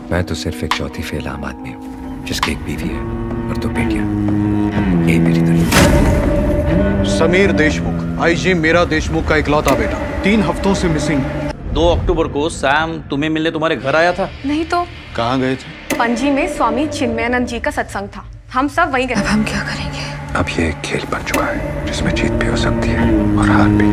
मैं तो सिर्फ एक चौथी फेल आम आदमी हूँ जिसकी एक बीवी है और दो बेटियां। यही मेरी दुनिया। समीर देशमुख, आईजी मीरा देशमुख का इकलौता बेटा, 3 हफ्तों से मिसिंग। 2 अक्टूबर को सैम तुम्हें मिलने तुम्हारे घर आया था? नहीं तो। कहाँ गए थे? पणजी में स्वामी चिन्मयानंद जी का सत्संग था, हम सब वहीं गए। अब हम क्या करेंगे? अब ये एक खेल बन चुका है जिसमें जीत भी हो सकती है और हार भी।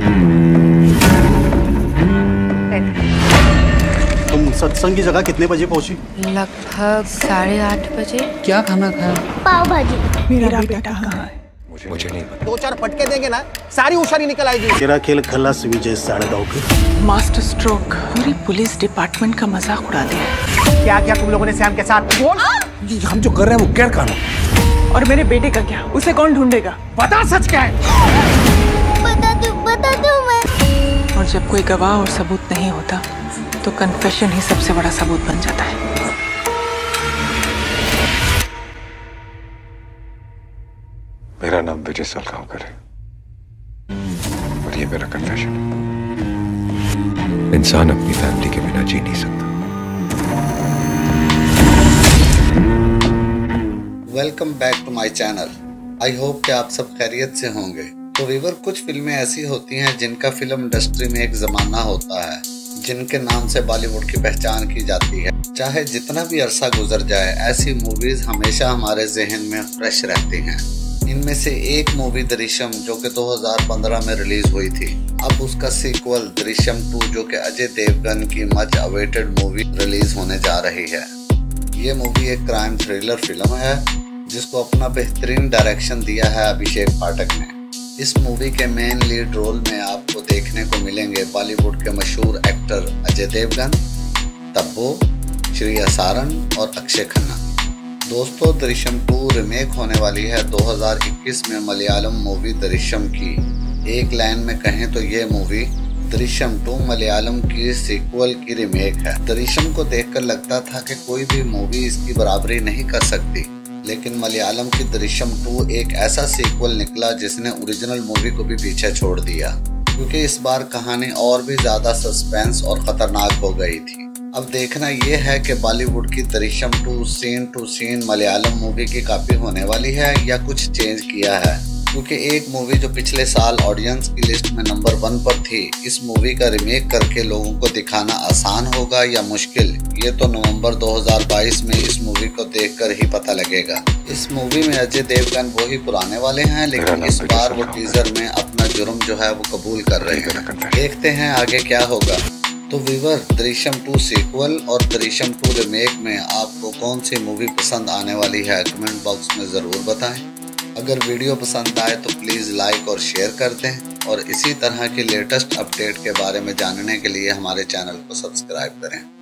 तुम सत्संग की जगह कितने बजे पहुंची? लगभग 8:30 बजे। क्या खाना खाया? पाव भाजी। मेरा बेटा कहाँ है? मुझे नहीं पता। 2-4 फटके देंगे ना, सारी होशियारी निकल आएगी। तेरा खेल खल्लास विजय 9:30 के। मास्टर स्ट्रोक पूरी पुलिस डिपार्टमेंट का मजाक उड़ा दिया। क्या क्या तुम लोगों ने सैम के साथ? बोल। हम जो कर रहे हैं वो गैर कानूनी। और मेरे बेटे का क्या? उसे कौन ढूंढेगा? बता सच क्या है? बता दो मैं। और जब कोई गवाह और सबूत नहीं होता तो कन्फेशन ही सबसे बड़ा सबूत बन जाता है। मेरा नाम विजय सलगांवकर है और ये मेरा कन्फेशन है। इंसान अपनी फैमिली के बिना जी नहीं सकता। Welcome back to my channel. I hope कि आप सब खैरियत से होंगे। तो व्यूअर, कुछ फिल्में ऐसी होती हैं जिनका फिल्म इंडस्ट्री में एक जमाना होता है, जिनके नाम से बॉलीवुड की पहचान की जाती है। चाहे जितना भी अरसा गुजर जाए, ऐसी मूवीज हमेशा हमारे जहन में फ्रेश रहती हैं। इनमें से एक मूवी दृश्यम, जो कि 2015 में रिलीज हुई थी। अब उसका सीक्वल दृश्यम 2, जो कि अजय देवगन की मच अवेटेड मूवी रिलीज होने जा रही है। ये मूवी एक क्राइम थ्रिलर फिल्म है जिसको अपना बेहतरीन डायरेक्शन दिया है अभिषेक पाठक ने। इस मूवी के मेन लीड रोल में आपको देखने को मिलेंगे बॉलीवुड के मशहूर एक्टर अजय देवगन, तब्बू, श्रेया सारन और अक्षय खन्ना। दोस्तों, दृश्यम 2 रिमेक होने वाली है 2021 में मलयालम मूवी दृश्यम की। एक लाइन में कहें तो ये मूवी दृश्यम 2 मलयालम की सीक्वल की रिमेक है। दृश्यम को देखकर लगता था कि कोई भी मूवी इसकी बराबरी नहीं कर सकती, लेकिन मलयालम की दृश्यम 2 एक ऐसा सीक्वल निकला जिसने ओरिजिनल मूवी को भी पीछे छोड़ दिया, क्योंकि इस बार कहानी और भी ज्यादा सस्पेंस और खतरनाक हो गई थी। अब देखना यह है कि बॉलीवुड की Drishyam 2 scene to scene Malayalam movie की कॉपी होने वाली है या कुछ चेंज किया है, क्योंकि एक मूवी जो पिछले साल ऑडियंस की लिस्ट में नंबर 1 पर थी, इस मूवी का रिमेक करके लोगों को दिखाना आसान होगा या मुश्किल, ये तो नवंबर 2022 में इस मूवी को देखकर ही पता लगेगा। इस मूवी में अजय देवगन वो ही पुराने वाले हैं, लेकिन इस बार वो टीजर में अपना जुर्म जो है वो कबूल कर रहे हैं। देखते हैं आगे क्या होगा। तो व्यूअर, दृश्यम 2 सीक्वल और दृश्यम 2 रिमेक में आपको कौन सी मूवी पसंद आने वाली है, कमेंट बॉक्स में ज़रूर बताएं। अगर वीडियो पसंद आए तो प्लीज़ लाइक और शेयर कर दें, और इसी तरह की लेटेस्ट अपडेट के बारे में जानने के लिए हमारे चैनल को सब्सक्राइब करें।